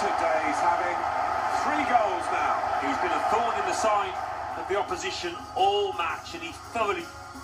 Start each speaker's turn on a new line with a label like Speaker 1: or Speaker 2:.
Speaker 1: Saturday's having 3 goals now. He's been a thorn in the side of the opposition all match, and he thoroughly